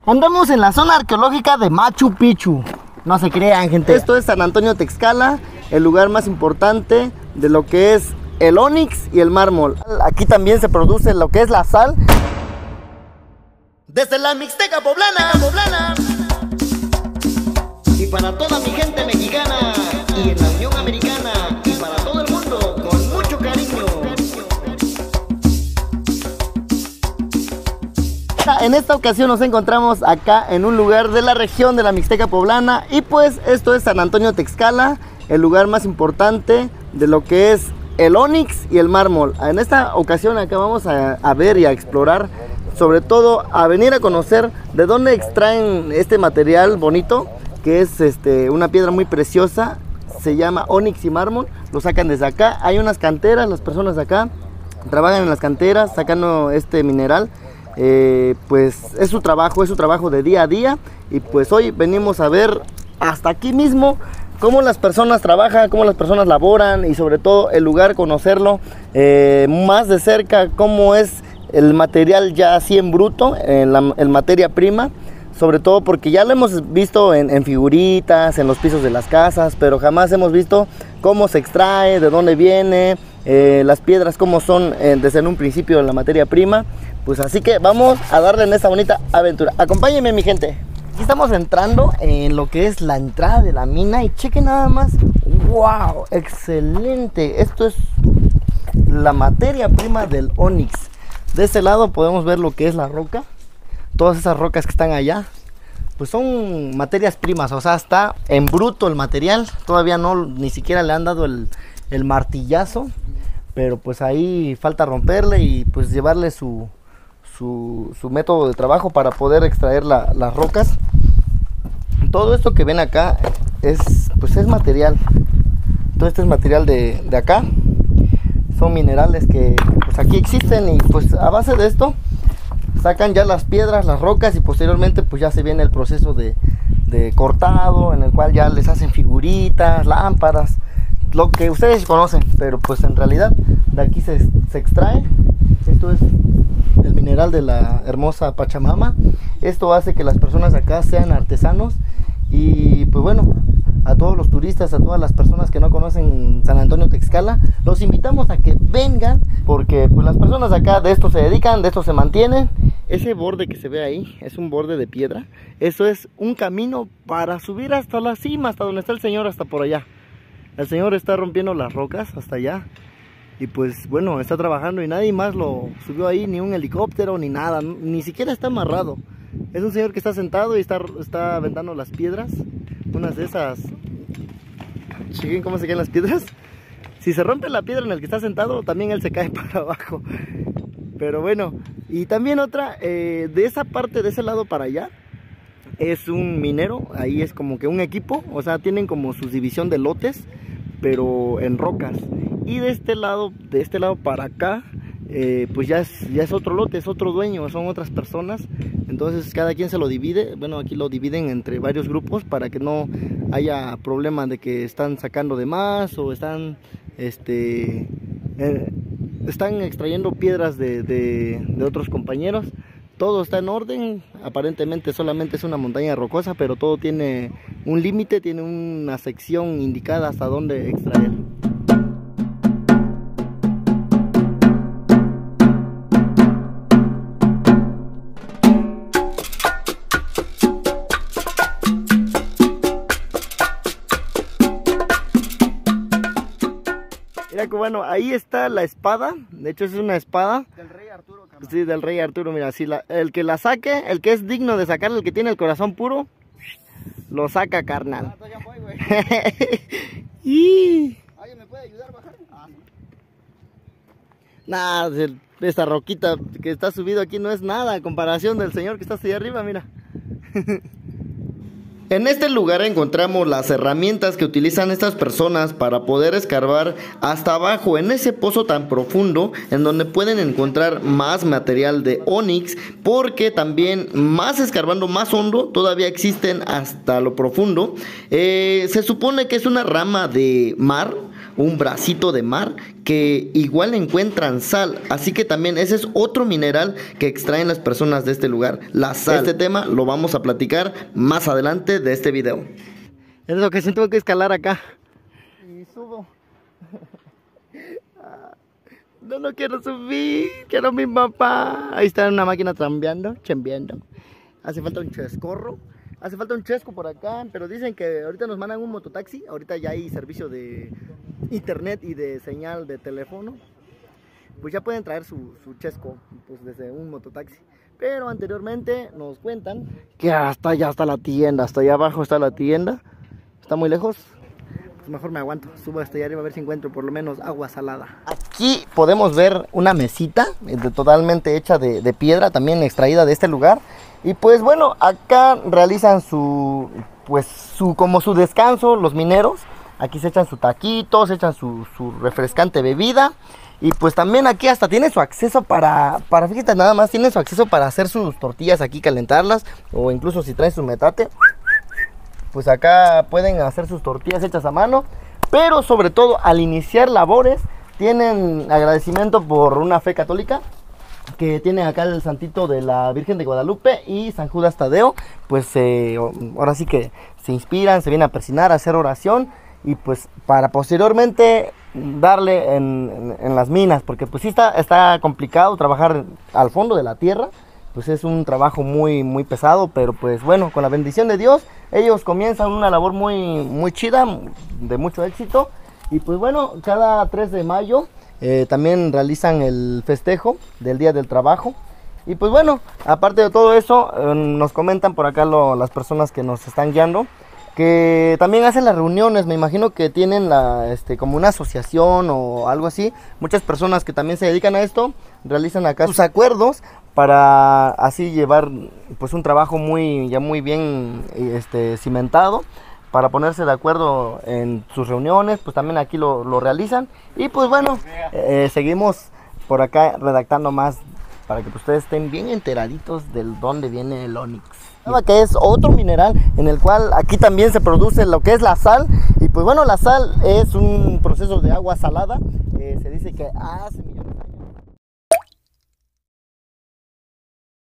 Andamos en la zona arqueológica de Machu Picchu. No se crean, gente. Esto es San Antonio Texcala, el lugar más importante de lo que es el ónix y el mármol. Aquí también se produce lo que es la sal. Desde la Mixteca poblana. Y para toda mi gente mexicana y en la Unión Americana y para todo el mundo, con mucho cariño. En esta ocasión nos encontramos acá en un lugar de la región de la Mixteca poblana y pues esto es San Antonio Texcala, el lugar más importante de lo que es el ónix y el mármol. En esta ocasión acá vamos a ver y a explorar, sobre todo a venir a conocer de dónde extraen este material bonito, que es una piedra muy preciosa, se llama ónix y mármol. Lo sacan desde acá, hay unas canteras, las personas de acá trabajan en las canteras sacando este mineral. Pues es su trabajo de día a día, y pues hoy venimos a ver hasta aquí mismo cómo las personas trabajan, cómo las personas laboran y sobre todo el lugar, conocerlo más de cerca, cómo es el material ya así en bruto, en materia prima, sobre todo porque ya lo hemos visto en figuritas, en los pisos de las casas, pero jamás hemos visto cómo se extrae, de dónde viene, las piedras cómo son desde en un principio la materia prima. Pues así que vamos a darle en esta bonita aventura. Acompáñenme, mi gente. Aquí estamos entrando en lo que es la entrada de la mina y chequen nada más. ¡Wow! ¡Excelente! Esto es la materia prima del ónix. De este lado podemos ver lo que es la roca. Todas esas rocas que están allá, pues son materias primas, o sea, está en bruto el material. Todavía no, ni siquiera le han dado el martillazo, pero pues ahí falta romperle y pues llevarle su método de trabajo para poder extraer las rocas. Todo esto que ven acá es material. Todo esto es material de acá. Son minerales que pues aquí existen y pues a base de esto sacan ya las piedras, las rocas, y posteriormente pues ya se viene el proceso de cortado, en el cual ya les hacen figuritas, lámparas, lo que ustedes conocen, pero pues en realidad de aquí se extrae. Esto es el mineral de la hermosa Pachamama. Esto hace que las personas de acá sean artesanos y pues bueno, a todos los turistas, a todas las personas que no conocen San Antonio Texcala, los invitamos a que vengan, porque pues las personas de acá de esto se dedican, de esto se mantienen. Ese borde que se ve ahí es un borde de piedra. Eso es un camino para subir hasta la cima, hasta donde está el señor, hasta por allá. El señor está rompiendo las rocas hasta allá. Y pues bueno, está trabajando y nadie más lo subió ahí, ni un helicóptero, ni nada, ni siquiera está amarrado. Es un señor que está sentado y está aventando las piedras. Unas de esas, chequen cómo se caen las piedras. Si se rompe la piedra en el que está sentado, también él se cae para abajo. Pero bueno, y también otra, de esa parte, de ese lado para allá, es un minero. Ahí es como que un equipo, o sea, tienen como su división de lotes, pero en rocas. Y de este lado para acá, pues ya es otro lote, es otro dueño, son otras personas. Entonces cada quien se lo divide. Bueno, aquí lo dividen entre varios grupos para que no haya problema de que están sacando de más o están extrayendo piedras de otros compañeros. Todo está en orden. Aparentemente solamente es una montaña rocosa, pero todo tiene un límite, tiene una sección indicada hasta dónde extraer. Mira que bueno, ahí está la espada. De hecho es una espada del rey Arturo, carnal. Sí, del rey Arturo. Mira, si el que la saque, el que es digno de sacar, el que tiene el corazón puro, lo saca, carnal. Ya voy, güey. Y... ¿Alguien me puede ayudar a bajar? Nada, esta roquita que está subido aquí no es nada a comparación del señor que está hasta allá arriba, mira. En este lugar encontramos las herramientas que utilizan estas personas para poder escarbar hasta abajo en ese pozo tan profundo, en donde pueden encontrar más material de ónix, porque también más escarbando más hondo todavía existen hasta lo profundo. Se supone que es una rama de mar, un bracito de mar que igual encuentran sal, así que también ese es otro mineral que extraen las personas de este lugar, la sal. Este tema lo vamos a platicar más adelante de este video. Es lo que siento que escalar acá. Y subo. No quiero subir, quiero mi papá. Ahí está una máquina chambeando. Hace falta un chescorro. Hace falta un chesco por acá, pero dicen que ahorita nos mandan un mototaxi. Ahorita ya hay servicio de internet y de señal de teléfono. Pues ya pueden traer su chesco pues desde un mototaxi. Pero anteriormente nos cuentan que hasta allá está la tienda, hasta allá abajo está la tienda. Está muy lejos. Pues mejor me aguanto, subo hasta allá arriba a ver si encuentro por lo menos agua salada. Aquí podemos ver una mesita totalmente hecha de piedra, también extraída de este lugar. Y pues bueno, acá realizan como su descanso los mineros. Aquí se echan su taquito, se echan su refrescante bebida. Y pues también aquí hasta tiene su acceso para fíjate nada más, tiene su acceso para hacer sus tortillas aquí, calentarlas. O incluso si traen su metate, pues acá pueden hacer sus tortillas hechas a mano. Pero sobre todo al iniciar labores tienen agradecimiento por una fe católica que tiene acá el santito de la Virgen de Guadalupe y San Judas Tadeo. Pues ahora sí que se inspiran, se vienen a persignar, a hacer oración y pues para posteriormente darle en las minas, porque pues sí está complicado trabajar al fondo de la tierra. Pues es un trabajo muy pesado, pero pues bueno, con la bendición de Dios, ellos comienzan una labor muy chida, de mucho éxito. Y pues bueno, cada 3 de mayo también realizan el festejo del Día del Trabajo. Y pues bueno, aparte de todo eso, nos comentan por acá las personas que nos están guiando, que también hacen las reuniones. Me imagino que tienen como una asociación o algo así. Muchas personas que también se dedican a esto realizan acá sus acuerdos para así llevar pues un trabajo ya muy bien cimentado, para ponerse de acuerdo en sus reuniones. Pues también aquí lo realizan. Y pues bueno, seguimos por acá redactando más para que ustedes estén bien enteraditos de dónde viene el ónix, que es otro mineral en el cual aquí también se produce lo que es la sal. Y pues bueno, la sal es un proceso de agua salada. Se dice que hace millones